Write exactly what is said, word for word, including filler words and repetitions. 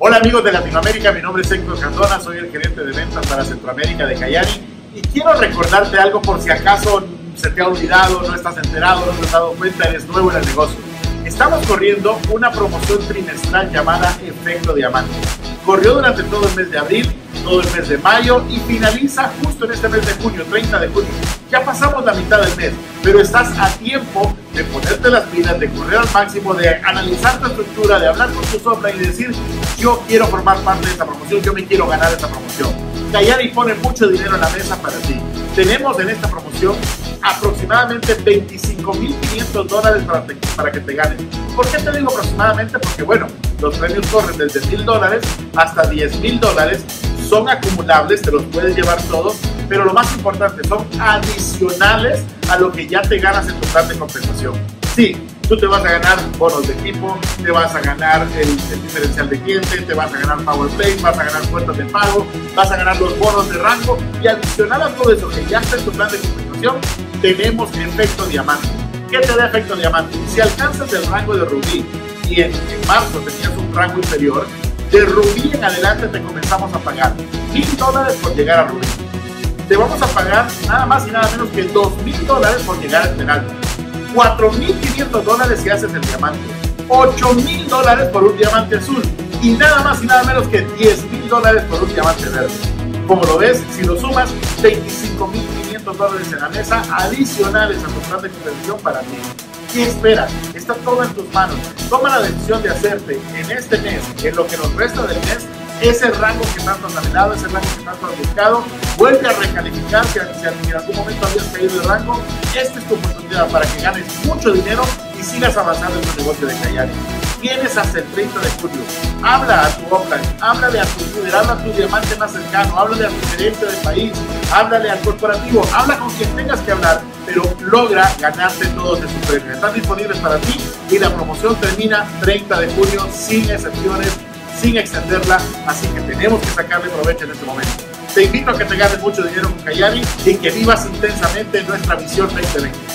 Hola amigos de Latinoamérica, mi nombre es Héctor Cardona, soy el gerente de ventas para Centroamérica de Cayari y quiero recordarte algo por si acaso se te ha olvidado, no estás enterado, no te has dado cuenta, eres nuevo en el negocio. Estamos corriendo una promoción trimestral llamada Efecto Diamante. Corrió durante todo el mes de abril, todo el mes de mayo y finaliza justo en este mes de junio, treinta de junio. Ya pasamos la mitad del mes, pero estás a tiempo de ponerte las pilas, de correr al máximo, de analizar tu estructura, de hablar con tu sombra y decir, yo quiero formar parte de esta promoción, yo me quiero ganar esta promoción. Cayari pone mucho dinero en la mesa para ti. Tenemos en esta promoción aproximadamente veinticinco mil quinientos dólares para, te, para que te ganes. ¿Por qué te digo aproximadamente? Porque bueno, los premios corren desde mil dólares hasta diez mil dólares, son acumulables, te los puedes llevar todos, pero lo más importante, son adicionales a lo que ya te ganas en tu plan de compensación. Sí, tú te vas a ganar bonos de equipo, te vas a ganar el, el diferencial de cliente, te vas a ganar Power Play, vas a ganar cuentas de pago, vas a ganar los bonos de rango y adicional a todo eso que ya está en tu plan de compensación, tenemos Efecto Diamante. ¿Qué te da Efecto Diamante? Si alcanzas el rango de Rubí y en, en marzo tenías un rango inferior, de Rubí en adelante te comenzamos a pagar mil dólares por llegar a Rubí. Te vamos a pagar nada más y nada menos que dos mil dólares por llegar a Esmeralda. cuatro mil quinientos dólares si haces el diamante, ocho mil dólares por un diamante azul y nada más y nada menos que diez mil dólares por un diamante verde. Como lo ves, si lo sumas, veinticinco mil quinientos dólares en la mesa adicionales a tu plan de compensación para ti. ¿Qué esperas? Está todo en tus manos. Toma la decisión de hacerte en este mes, en lo que nos resta del mes, ese rango que tanto has anhelado, ese rango que tanto has buscado. Vuelve a recalificar si en algún momento habías caído de rango. Esta es tu oportunidad para que ganes mucho dinero y sigas avanzando en tu negocio de Cayari. Tienes hasta el treinta de julio. Habla a tu offline, háblale a tu líder, habla a tu diamante más cercano, háblale a tu gerente del país, háblale al corporativo, habla con quien tengas que hablar, pero logra ganarte todos esos premios. Están disponibles para ti y la promoción termina treinta de junio sin excepciones, sin extenderla, así que tenemos que sacarle provecho en este momento. Te invito a que te ganes mucho dinero con Cayari y que vivas intensamente nuestra visión veinte veinte.